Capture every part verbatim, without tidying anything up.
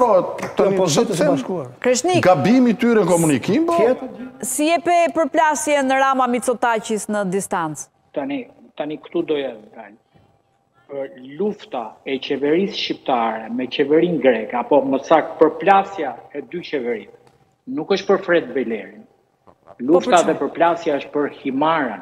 sqarohet tani gabimi i tyre në komunikim, po? Si jepe përplasje në Rama Mitsotakis në distancë? Tani, tani këtu doja të dalë. Lufta e qeverisë shqiptare me qeverinë greke, apo më saktë përplasja e dy qeverive, nuk është për Flet Belerin. Lufta dhe përplasja është për Himarën.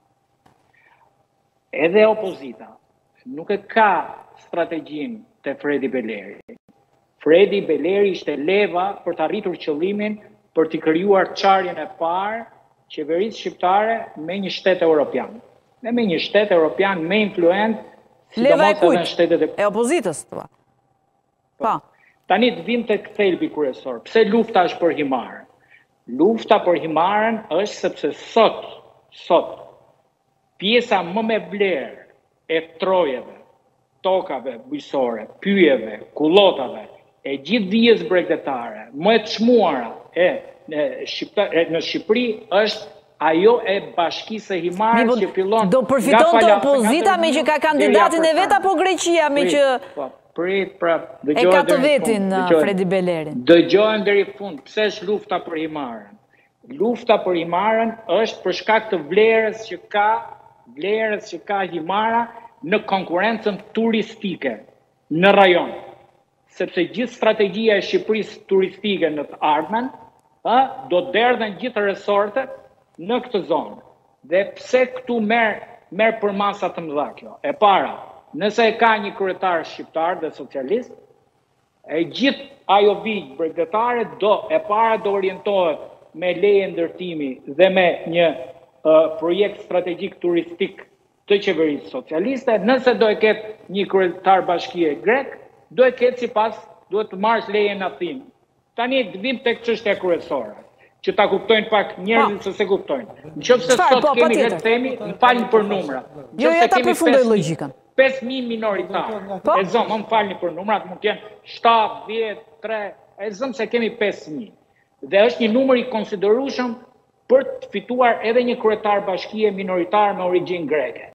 Edhe opozita nuk e ka strategjin të Fredi Beleri. Fredi Beleri ishte leva për të arritur qëllimin për të krijuar çarjen e parë qeverisë shqiptare me një shtet europian. Dhe me një shtet europian me influencë, leva e kujt? E opozitës, thua. Pa. Tani të vim tek thelbi kryesor. Pse lufta është për Himarën? Lufta për Himarën është sepse sot, sot, pjesa më me vlerë e trojeve, tokave bujqësore, pyjeve, kullotave, e gjithë vijës bregdetare, më e çmuara e në Shqipëri është ajo e bashkisë e Himarës që fillon... Do përfiton të opozita me që ka kandidatin e vet apo Greqia me që prit, pra, e ka të vetin Fredi Belerin? Dëgjojnë deri fund, pse është lufta për Himarën? Lufta për Himarën është për shkak të vlerës që ka, vlerës që ka Himara në konkurrencën turistike në rajon. Sepse gjithë strategjia e Shqipërisë turistike në të ardhmen, do të derdhen gjithë resortet në këtë zonë. Dhe pse këtu merr merr për masa të mëdha kjo? E para, nëse e ka një kryetar shqiptar dhe socialist, e gjithë ajo vijë bregdetare do e para do orientohet me leje ndërtimi dhe me një uh, projekt strategjik turistik të qeverisë socialiste. Nëse do e ketë një kryetar bashkie grek, do e ketë sipas duhet të marrësh leje në Athinë. Tani të vim tek çështja kryesore, që ta kuptojnë pak njerëzit se se kuptojnë. Nëse sot kemi vetë themi, më falni për numrat. Jo, ja ta përfundoj logjikën. pesë mijë minoritarë. E zëm, më falni për numrat, mund të jenë shtatë, dhjetë, tre, e zëm se kemi pesë mijë. Dhe është një numër i konsiderueshëm për të fituar edhe një kryetar bashkie minoritar me origjinë greke.